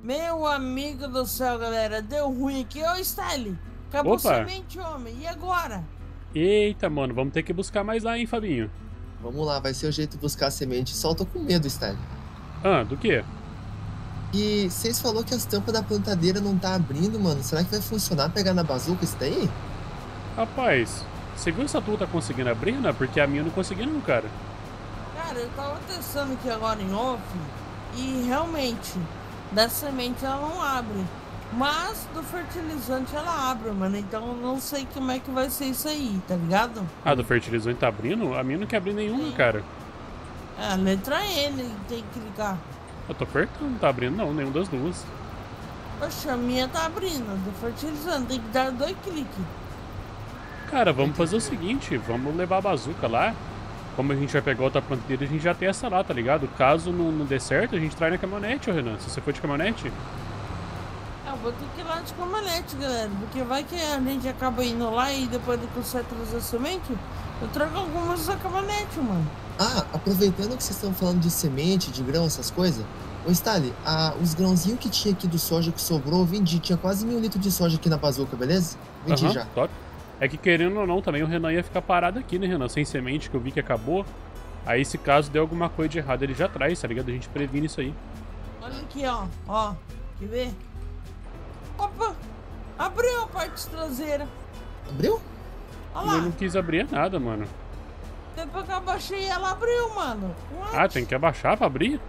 Meu amigo do céu, galera, deu ruim aqui. Ô, Style, acabou a Opa! semente, homem. E agora? Eita, mano, vamos ter que buscar mais lá, hein, Fabinho? Vamos lá, vai ser o jeito de buscar a semente. Só tô com medo, Style. Ah, do quê? E vocês falou que as tampas da plantadeira não tá abrindo, mano. Será que vai funcionar pegar na bazuca isso daí? Rapaz, você viu se a tua tá conseguindo abrir, né? Porque a minha não conseguiu não, cara. Cara, eu tava testando aqui agora em off e realmente, da semente ela não abre. Mas do fertilizante ela abre, mano. Então eu não sei como é que vai ser isso aí, tá ligado? Ah, do fertilizante tá abrindo? A minha não quer abrir nenhuma, Sim. cara. É, a letra N tem que clicar. Eu tô apertando, não tá abrindo não, nenhuma das duas. Poxa, a minha tá abrindo, do fertilizante, tem que dar 2 cliques. Cara, vamos fazer o seguinte, vamos levar a bazuca lá. Como a gente vai pegar outra plantadeira, a gente já tem essa lá, tá ligado? Caso não dê certo, a gente traz na caminhonete, ô Renan. Se você for de caminhonete. Eu vou ter que ir lá de caminhonete, galera, porque vai que a gente acaba indo lá e depois de que você trazer a semente, eu trago algumas da caminhonete, mano. Ah, aproveitando que vocês estão falando de semente, de grão, essas coisas. Ô, Style, os grãozinhos que tinha aqui do soja que sobrou, eu vendi. Tinha quase 1000 litros de soja aqui na bazuca, beleza? Vendi já. Top. É que querendo ou não, também o Renan ia ficar parado aqui, né, Renan? Sem semente, que eu vi que acabou. Aí, se caso der alguma coisa de errado, ele já traz, tá ligado? A gente previne isso aí. Olha aqui, ó, quer ver? Opa, abriu a parte traseira. Abriu? Olha Eu lá, não quis abrir nada, mano. depois que eu abaixei ela abriu, mano. What? Ah, tem que abaixar pra abrir?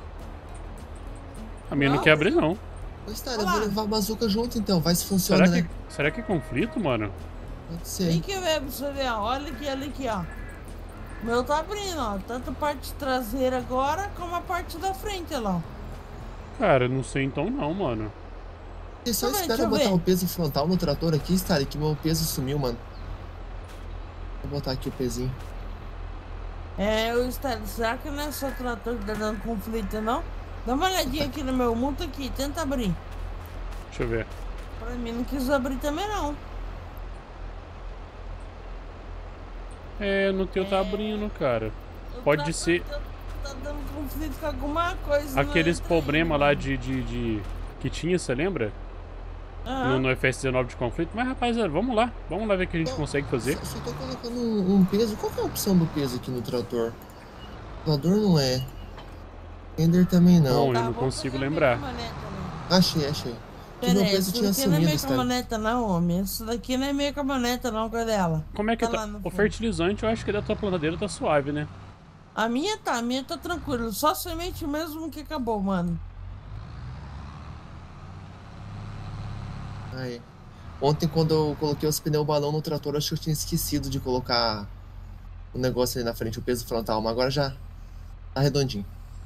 A minha não Não, quer abrir, não. Ô, Style, eu Olha vou lá. levar a bazuca junto então, vai se funciona, né? Será que é conflito, mano? Pode ser. Tem que ver pra você ver, ó. Olha aqui, ó. O meu tá abrindo, ó. Tanto a parte traseira agora, como a parte da frente, olha lá. Cara, eu não sei então não, mano. Você só Também, espera deixa eu botar ver. o peso frontal no trator aqui, Style, que meu peso sumiu, mano. Vou botar aqui o pezinho. É, o Style, será que não é só trator que tá dando conflito, não? Dá uma olhadinha aqui no meu multa aqui, tenta abrir. Deixa eu ver. Pra mim não quis abrir também, não. É, no teu tá abrindo, cara. O Pode trator ser tá dando conflito com alguma coisa. aqueles né? problemas lá que tinha, você lembra? Aham. No FS19 de conflito. Mas, rapaziada, vamos lá ver o que a gente consegue fazer. Só tô colocando um peso. Qual que é a opção do peso aqui no trator? Trator não é. Tender também não. Bom, eu não vou consigo pegar minha lembrar. caminhoneta, né? Achei. Que meu Pera aí, peso essa tinha daqui não é sumido, minha Style. caminhoneta, não, homem. Essa daqui não é minha caminhoneta, não, cadê ela? Como é que Tá tá? lá no O fundo. fertilizante, eu acho que da tua plantadeira tá suave, né? A minha tá tranquila. Só semente mesmo que acabou, mano. Aí. Ontem, quando eu coloquei os pneus balão no trator, acho que eu tinha esquecido de colocar o negócio ali na frente, o peso frontal, mas agora já tá redondinho.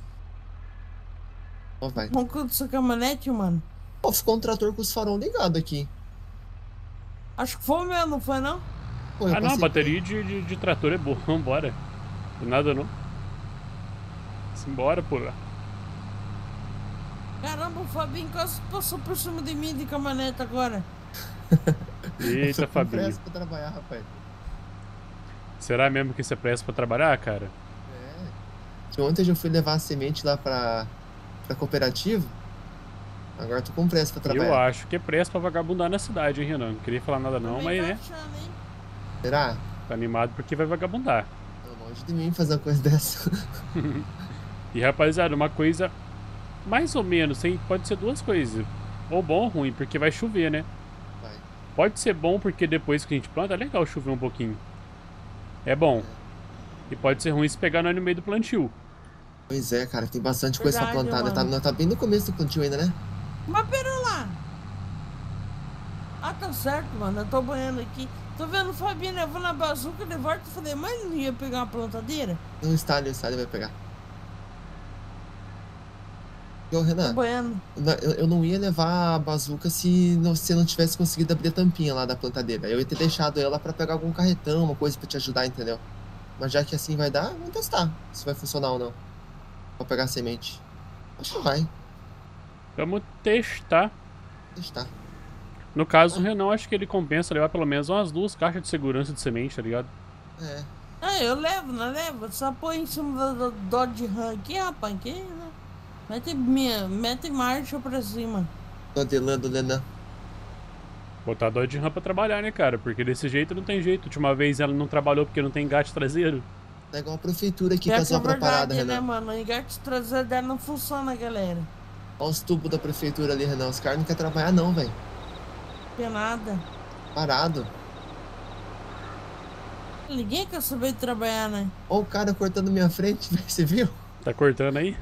Ó, vai. Vamos com essa caminhonete, mano. Ó, ficou um trator com os farol ligados aqui. Acho que foi o meu, não foi, não? Pô, eu Ah, não, a passei- bateria de trator é boa. Vambora. Não nada, não. Simbora, pô. Caramba, o Fabinho quase passou por cima de mim de caminhonete agora. Eita, eu tô com Fabinho. pressa pra trabalhar, rapaz. Será mesmo que você é pressa pra trabalhar, cara? É. Que ontem eu já fui levar a semente lá pra cooperativa. Agora eu tô com pressa pra Eu trabalhar. acho que é pressa pra vagabundar na cidade, hein, Renan? Não queria falar nada não, Também mas, tô né? achando, hein? Será? Tá animado porque vai vagabundar. Não, longe de mim fazer uma coisa dessa. E, rapaziada, uma coisa mais ou menos, hein? Pode ser duas coisas. Ou bom ou ruim, porque vai chover, né? Vai. Pode ser bom porque depois que a gente planta, é legal chover um pouquinho. É bom. E pode ser ruim se pegar nós no meio do plantio. Pois é, cara, tem bastante coisa pra Verdade, plantar, né? mano. Nós tá bem no começo do plantio ainda, né? Mas pera lá. Ah, tá certo, mano. Eu tô banhando aqui. Tô vendo o Fabinho levando a bazuca de volta. Eu falei, mas não ia pegar uma plantadeira? O Stalin vai pegar. E ô, Tô Renan, banhando. eu não ia levar a bazuca se você não tivesse conseguido abrir a tampinha lá da plantadeira. Eu ia ter deixado ela pra pegar algum carretão, uma coisa pra te ajudar, entendeu? Mas já que assim vai dar, vamos testar se vai funcionar ou não. Pra pegar a semente. Acho que vai. Vamos testar. Testar. No caso, o Renan, acho que ele compensa levar pelo menos umas 2 caixas de segurança de semente, tá ligado? É. Ah, eu levo, não levo? Só põe em cima do Dodge Ram aqui, rapaz. Que, né? Mete marcha pra cima. Tô adelando, Lenan. Botar dó de rã pra trabalhar, né, cara? Porque desse jeito não tem jeito. Última vez ela não trabalhou porque não tem engate traseiro. É igual a prefeitura aqui Pior com as que é obras paradas, verdade, né, Renan. mano? O engate traseiro dela não funciona, galera. Olha os tubos da prefeitura ali, Renan. Os caras não querem trabalhar, não, velho. Não tem nada. Parado. Ninguém quer saber de trabalhar, né? Olha o cara cortando minha frente, velho. Você viu? Tá cortando aí?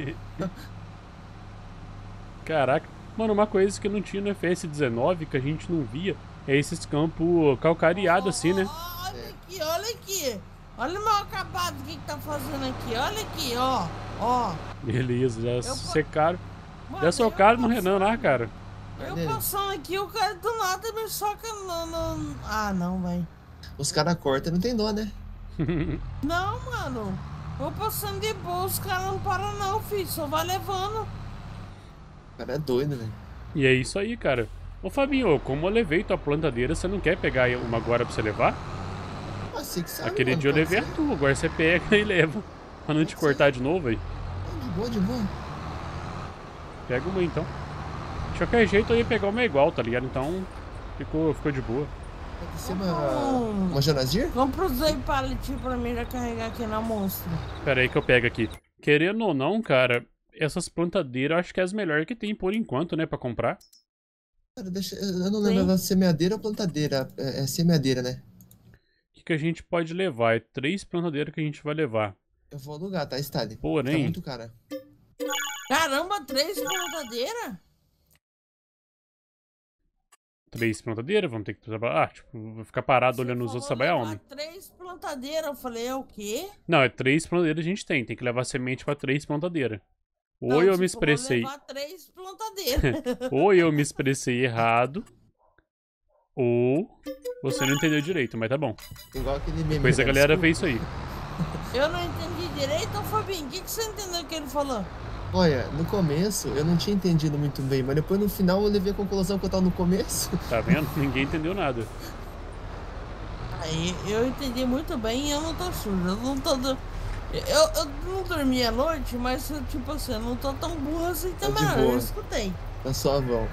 Caraca. Mano, uma coisa que não tinha no FS19, que a gente não via, é esses campos calcareados assim, né? Olha aqui, olha aqui. Olha o meu acabado que tá fazendo aqui. Olha aqui, ó. Ó. Beleza, já secaram. Mano, Já socaram no Renan lá, cara. Eu passando aqui, o cara do nada me soca no... Ah, não, velho. Os caras cortam e não tem dó, né? Não, mano. Eu passando de boa, os caras não param não, filho. Só vai levando. O cara é doido, velho. E é isso aí, cara. Ô Fabinho, como eu levei tua plantadeira, você não quer pegar uma agora pra você levar? Ah, você que sabe, Aquele mano, dia eu pode levei a ser. tua, agora você pega e leva. Pra não te cortar de novo, aí. De boa, de boa. Pega uma então. De qualquer jeito eu ia pegar uma igual, tá ligado? Então ficou de boa. Pode ser uma Janazir? Vamos produzir pallet pra mim já carregar aqui na monstro. Pera aí que eu pego aqui. Querendo ou não, cara, essas plantadeiras eu acho que é as melhores que tem por enquanto, né, pra comprar. Cara, deixa, eu não lembro, ela é semeadeira ou plantadeira? É semeadeira, né? O que a gente pode levar? É 3 plantadeiras que a gente vai levar. Eu vou alugar, tá, Stade? Tá Porém, muito cara. Caramba, 3 plantadeiras? 3 plantadeiras, vamos ter que trabalhar. Ah, tipo, vou ficar parado olhando os outros trabalhar homem. 3 plantadeiras. Eu falei, é o quê? Não, é 3 plantadeiras a gente tem. Tem que levar semente pra 3 plantadeiras. Não, Ou eu você me falou expressei. levar 3 plantadeiras. Ou eu me expressei errado. Ou você não entendeu direito, mas tá bom. Igual aquele meme. Depois a né? galera Desculpa. vê isso aí. Eu não entendi direito, ô Fabinho. O que você entendeu que ele falou? Olha, no começo eu não tinha entendido muito bem, mas depois no final eu levei a conclusão que eu tava no começo. Tá vendo? Ninguém entendeu nada. Aí, eu entendi muito bem e eu não tô sujo. Eu não tô... Eu não dormi à noite, mas tipo assim, eu não tô tão burra assim Tá também. de Não, eu boa. escutei. Na sua mão.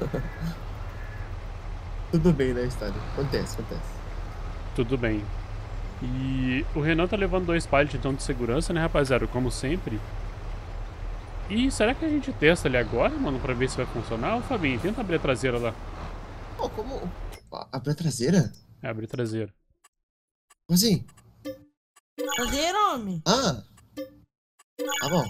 Tudo bem, né, Stade? Acontece. Tudo bem. E o Renan tá levando 2 pallets então de segurança, né, rapaziada? Como sempre. E será que a gente testa ali agora, mano, pra ver se vai funcionar? Ô, Fabinho, tenta abrir a traseira lá. Pô, como... Abre a traseira? É, abrir a traseira. Como assim? Cadeira, homem. Ah! Tá bom.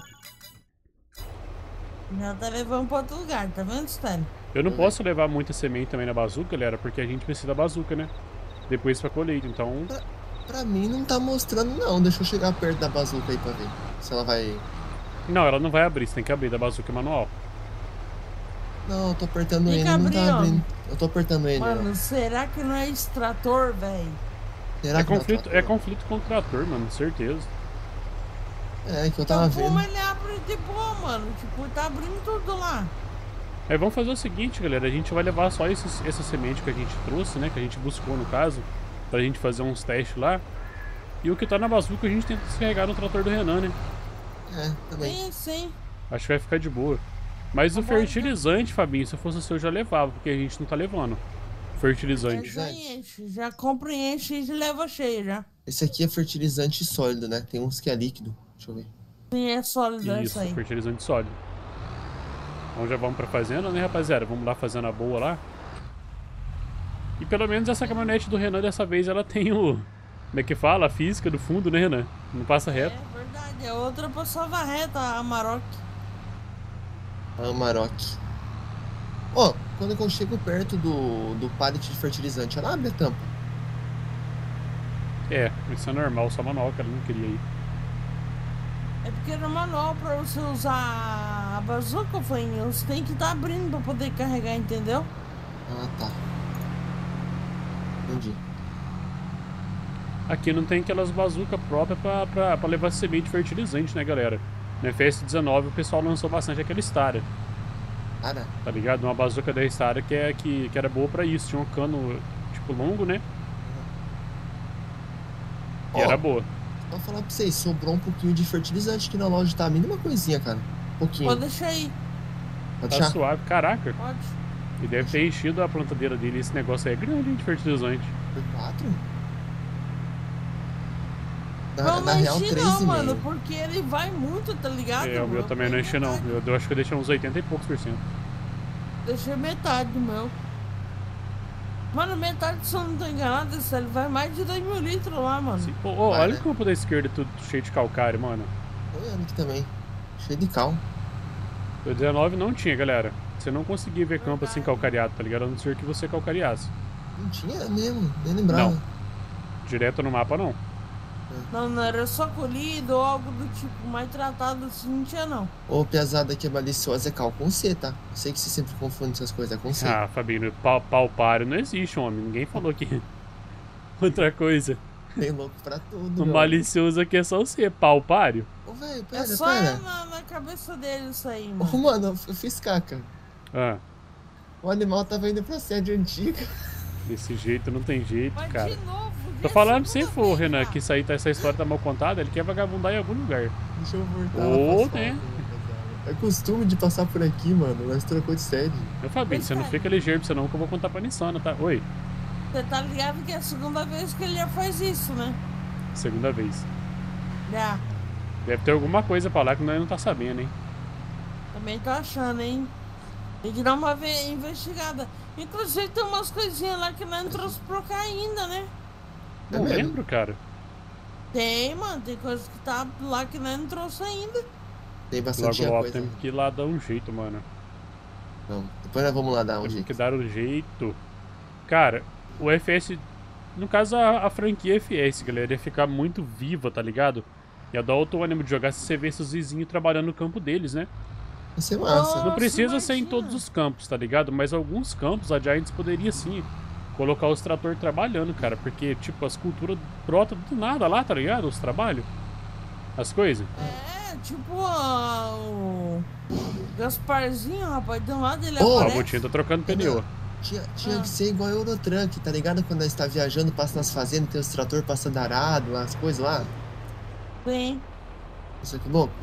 Já tá levando pra outro lugar, tá vendo, Stanley? Eu não posso levar muita semente também na bazuca, galera, porque a gente precisa da bazuca, né? Depois pra colheita, então... Pra mim não tá mostrando, não. Deixa eu chegar perto da bazuca aí pra ver. Se ela vai... Não, ela não vai abrir, você tem que abrir da bazuca manual. Não, eu tô apertando Tem ele, que não abrir, tá abrindo. homem. Eu tô apertando ele, Mano, ó. será que não é extrator, velho? Será que não É conflito com o trator, mano, certeza. É, que eu tava Então, vendo. como ele abre de boa, mano? Tipo, tá abrindo tudo lá. Aí vamos fazer o seguinte, galera, a gente vai levar só essa semente que a gente trouxe, né, que a gente buscou no caso, pra gente fazer uns testes lá. E o que tá na bazuca a gente tenta descarregar no trator do Renan, né? É, também. Sim, sim. Acho que vai ficar de boa. Mas o Tá bom, fertilizante, Fabinho, se fosse o seu, eu já levava, porque a gente não tá levando. Fertilizante. Já enche, já compra e enche e leva cheio já. Esse aqui é fertilizante sólido, né? Tem uns que é líquido. Deixa eu ver. Sim, é sólido Isso, essa aí. fertilizante sólido. Então já vamos pra fazenda, né, rapaziada? Vamos lá fazendo a boa lá. E pelo menos essa caminhonete do Renan, dessa vez, ela tem o... Como é que fala? A física do fundo, né, Renan? Não passa reto. É verdade, a outra passava reta, a Amarok. Amarok. Ó, quando eu chego perto do pallet de fertilizante, ela abre a tampa. É, isso é normal, só manual que ela não queria ir. É porque no manual, pra você usar a bazuca, Fanho, você tem que estar abrindo pra poder carregar, entendeu? Ah, tá. Entendi. Aqui não tem aquelas bazucas próprias pra levar semente fertilizante, né, galera? No FS19 o pessoal lançou bastante aquela Stara, Cara, tá ligado? Uma bazuca da Stara que era boa pra isso. Tinha um cano, tipo, longo, né? E Ó. era boa. vou falar pra vocês, sobrou um pouquinho de fertilizante aqui na loja, tá? A mínima coisinha, cara. Pouquinho. Pode deixar aí. Pode Tá deixar? suave. Caraca, Pode. ele deve ter enchido a plantadeira dele. Esse negócio aí é grande, hein, de fertilizante. Por 4? Não, Na não real, enchi 3,5. não, mano, porque ele vai muito, tá ligado? É, o meu Eu também não tenho enche, não. metade. Eu acho que eu deixei uns 80 e poucos %. Deixei metade do meu. Mano, metade, se eu não tô enganado, isso ele vai mais de 2.000 litros lá, mano. Sim. Pô, ó, Vai, olha né? o campo da esquerda, tudo cheio de calcário, mano. Tô olhando aqui também. Cheio de cal. O 19 não tinha, galera. Você não conseguia ver campo assim calcareado, tá ligado? A não ser que você calcareasse. Não tinha mesmo, nem lembrava. Não. Direto no mapa, não. Não, não era só colhido ou algo do tipo, mais tratado assim, não tinha não. Ô, piazada que é maliciosa é cal com C, tá? Eu sei que você sempre confunde essas coisas, é com C. Ah, Fabinho, palpário não existe, homem. Ninguém falou que... Outra coisa. Tem louco pra tudo, O meu. malicioso aqui é só você, palpário. Ô, velho, É pera, só pera. na cabeça dele isso aí, Ô, mano. mano, eu fiz caca. Ah, O animal tava indo pra sede antiga. desse jeito não tem jeito, Mas cara. de novo, Tô já falando pra você, segunda for, vez Renan, já. que essa história tá mal contada, ele quer vagabundar em algum lugar. Deixa eu voltar Ô, lá pra né? asfalto, rapaziada. É costume de passar por aqui, mano. Nós trocou de sede. Meu Fabinho, você não fica ligeiro pra você não, que eu vou contar pra Nissana, tá? Oi, Você tá ligado que é a segunda vez que ele já faz isso, né? segunda vez. Já. Deve ter alguma coisa pra lá que nós não tá sabendo, hein? Também tô achando, hein? Tem que dar uma investigada. Inclusive tem umas coisinhas lá que nós não trouxe pra cá ainda, né? É Não mesmo? lembro, cara. Tem, mano. Tem coisa que tá lá que nós não trouxe ainda. Tem bastante Logo, logo, coisa. temos que ir lá dar um jeito, mano. Não, depois nós vamos lá dar um Temos jeito. que dar um jeito. Cara, o FS... No caso, a franquia FS, galera, ia ficar muito viva, tá ligado? Ia dar outro ânimo de jogar se você vê seus vizinhos trabalhando no campo deles, né? Vai ser massa. Ô, Não precisa Nossa, ser em imagina. todos os campos, tá ligado? Mas alguns campos a Giants poderia sim colocar os trator trabalhando, cara. Porque, tipo, as culturas brotam do nada lá, tá ligado? Os trabalhos. As coisas. É, tipo o Gasparzinho, rapaz. De um lado ele Ô, Ó, a aparece. botinha tá trocando pneu, ó. Tinha que ser igual a Eurotruck, tá ligado? Quando nós tá viajando, passa nas fazendas, tem os trator passando arado, lá, as coisas lá. Sim. Isso aqui, louco.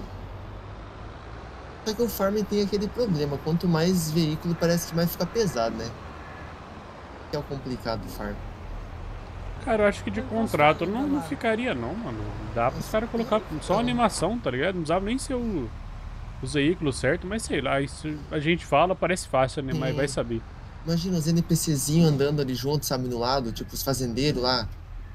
Só que o farm tem aquele problema. Quanto mais veículo, parece que mais fica pesado, né? Que é o complicado do farm. Cara, eu acho que de contrato não ficaria, não, mano. Dá pros caras colocar só animação, tá ligado? Não precisava nem ser os veículos certos, mas sei lá. Isso a gente fala, parece fácil, né? Mas vai saber. Imagina os NPCzinhos andando ali junto, sabe, no lado, tipo os fazendeiros lá,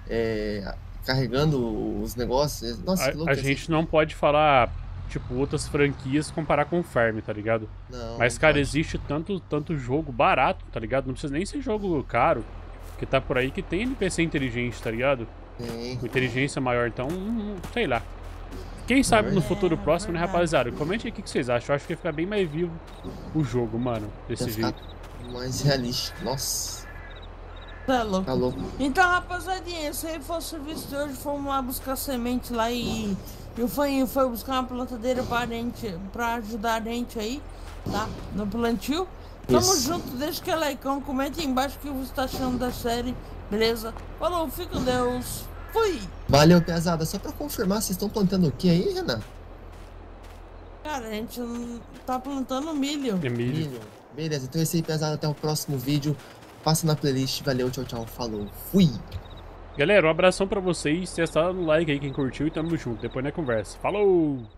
carregando os negócios. Nossa, que louco. A ia ser. gente não pode falar, tipo, outras franquias comparar com o Farm, tá ligado? Não, Mas, não cara, pode. existe tanto jogo barato, tá ligado? Não precisa nem ser jogo caro, que tá por aí que tem NPC inteligente, tá ligado? Tem. Com inteligência maior, então, sei lá. Quem sabe no futuro próximo, né, rapaziada? Comente aí o que vocês acham. Eu acho que ia ficar bem mais vivo o jogo, mano, desse Ia ficar jeito. mais realístico. Nossa, Tá louco. tá louco. Então, rapaziadinha, esse aí foi o serviço de hoje. Fomos lá buscar semente lá e o Faninho foi buscar uma plantadeira pra ajudar a gente aí, tá? No plantio. Tamo Isso. junto, deixa que é likeão, comenta aí embaixo o que você tá achando da série, beleza? Falou, fica com Deus. Fui! Valeu, pesada. Só pra confirmar, vocês estão plantando o que aí, Renan? Cara, a gente tá plantando milho. Emílio. Milho. Beleza, então é isso aí, pesada. Até o próximo vídeo. Passa na playlist. Valeu, tchau, tchau. Falou. Fui! Galera, um abração pra vocês. Testaram no like aí quem curtiu e tamo junto. Depois na conversa. Falou!